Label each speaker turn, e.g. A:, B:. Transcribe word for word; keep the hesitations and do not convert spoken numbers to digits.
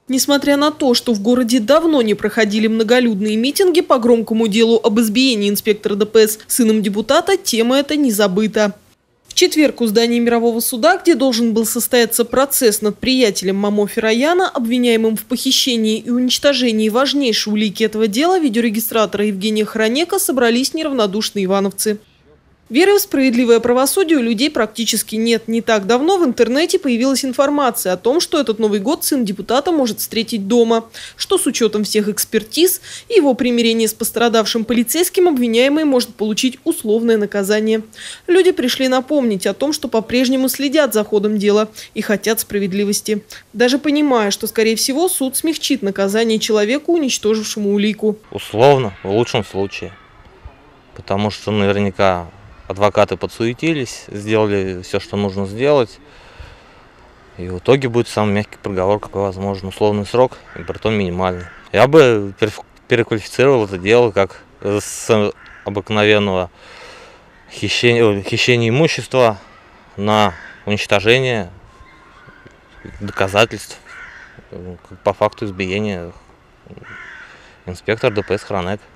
A: Несмотря на то, что в городе давно не проходили многолюдные митинги по громкому делу об избиении инспектора ДПС сыном депутата, тема эта не забыта. В четверг у здания Мирового суда, где должен был состояться процесс над приятелем Мамо Ферояна, обвиняемым в похищении и уничтожении важнейшей улики этого дела, видеорегистратора Евгения Хронека, собрались неравнодушные ивановцы. Веры в справедливое правосудие у людей практически нет. Не так давно в интернете появилась информация о том, что этот Новый год сын депутата может встретить дома, что с учетом всех экспертиз и его примирения с пострадавшим полицейским обвиняемый может получить условное наказание. Люди пришли напомнить о том, что по-прежнему следят за ходом дела и хотят справедливости, даже понимая, что, скорее всего, суд смягчит наказание человеку, уничтожившему улику.
B: Условно, в лучшем случае, потому что наверняка адвокаты подсуетились, сделали все, что нужно сделать. И в итоге будет самый мягкий приговор, какой возможно. Условный срок, и притом минимальный. Я бы переквалифицировал это дело как с обыкновенного хищения, хищения имущества на уничтожение доказательств по факту избиения инспектора ДПС Хронек.